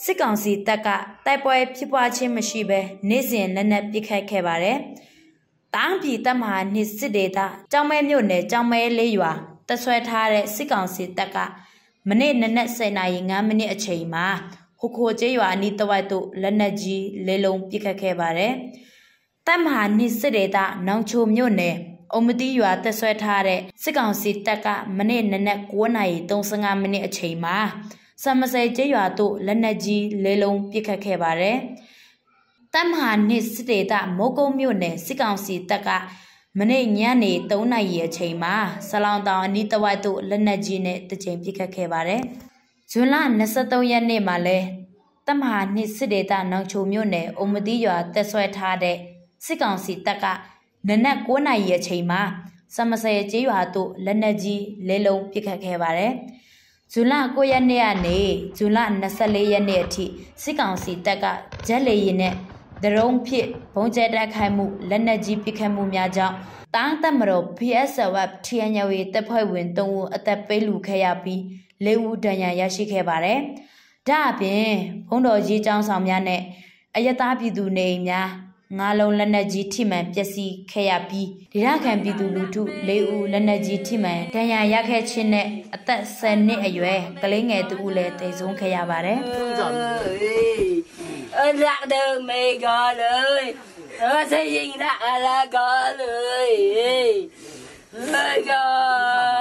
စစ်ကောင်စီတပ်ကတိုက်ပွဲဖြစ်ပွားခြင်းမရှိဘဲနေစဉ်လက်နက်ပစ်ခတ်ခဲ့ပါတယ်။တောင်ပြည်တပ်မဟာနှစ်စစ်ဒေသကျောင်းမဲမြို့နယ်ကျောင်းမဲလေးရွာတပ်ဆွဲထားတဲ့စစ်ကောင်စီတပ်ကမနေ့နနက်10:05မိနစ်အချိန်မှာဟိုခိုကျေးရွာအနီးတစ်ဝိုက်သို့လက်နက်ကြီးလေးလုံးပစ်ခတ်ခဲ့ပါတယ်။တပ်မဟာနှစ်စစ်ဒေသနောင်ချိုမြို့နယ်အုံမတီရွာတပ်ဆွဲထားတဲ့စစ်ကောင်စီတပ်ကမနေ့နနက်9:35မိနစ်အချိန်မှာစမစဲကျေးရွာသို့လက်နက်ကြီးလေးလုံးပစ်ခတ်ခဲ့ပါတယ်။တပ်မဟာနှစ်စစ်ဒေသမိုးကုတ်မြို့နယ်စစ်ကောင်စီတပ်ကမနေ့ညနေ3:00အချိန်မှာဆလောင်တောင်အနီးတစ်ဝိုက်သို့လက်နက်ကြီးနဲ့တစ်ချိန်ပစ်ခတ်ခဲ့ပါတယ်။ဇွန်လ23ရက်နေ့မှာလဲတပ်မဟာနှစ်စစ်ဒေသနောင်ချိုမြို့နယ်အုံမတီရွာတပ်ဆွဲထားတဲ့စစ်ကောင်စီတပ်ကနနက်9:00အချိန်မှာစမစဲကျေးရွာသို့လက်နက်ကြီးလေးလုံးပစ်ခတ်ခဲ့ပါတယ်။ဇွန်လ9ရက်နေ့ကနေဇွန်လ24ရက်နေ့အထိစစ်ကောင်စီတပ်ကဂျက်လေရင်နဲ့ဒရုန်းဖြစ်ဘုံကျဲတိုက်ခိုက်မှုလက်နက်ကြီးပစ်ခတ်မှုများကြောင့်တောင်တပ်မတော် PSLF TNLA တပ်ဖွဲ့ဝင်3ဦးအသက်ပေးလူခဲ့ရပြီး4ဦးဒဏ်ရာရရှိခဲ့ပါတယ်။ဒါအပြင်ဘုံတော်ကြီးကျောင်းဆောင်များနဲ့အယက်သားပြည်သူနေအိမ်များ9လုံးလက်နက်ကြီးထိမှန်ပျက်စီးခဲ့ရပြီးဒေသခံပြည်သူလူထု4ဦးလက်နက်ကြီးထိမှန်ဒဏ်ရာရခဲ့ခြင်းနဲ့အသက်10နှစ်အရွယ်ကလေးငယ်2ဦးလည်းသေဆုံးခဲ့ရပါတယ်။รักเดิมไม่ก็เลยจะยิงรักอะไรก็เลยไม่ก็